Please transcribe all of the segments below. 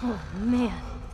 Oh, man.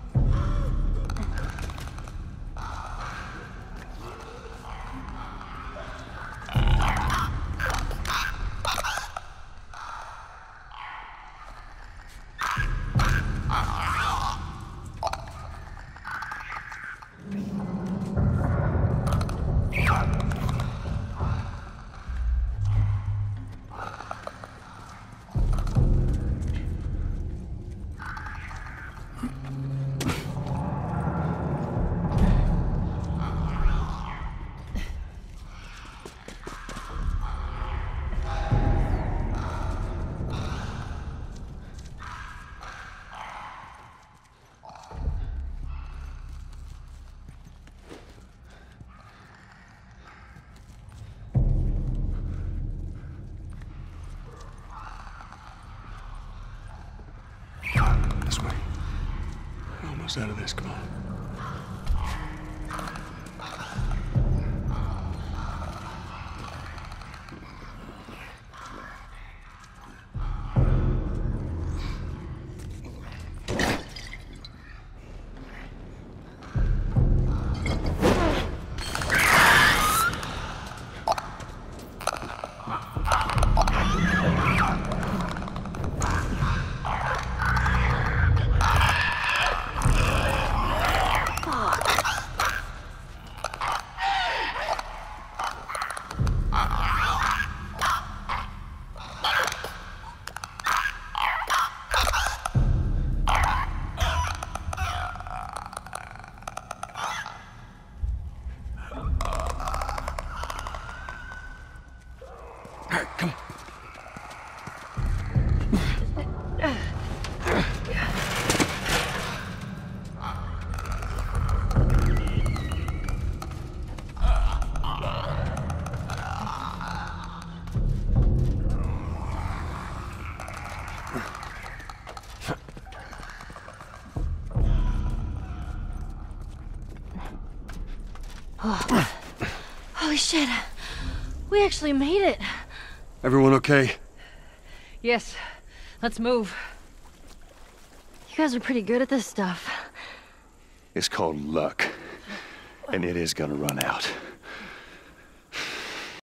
This way. We're almost out of this, come on. Come on. Oh. Holy shit. We actually made it. Everyone okay? Yes. Let's move. You guys are pretty good at this stuff. It's called luck. And it is gonna run out.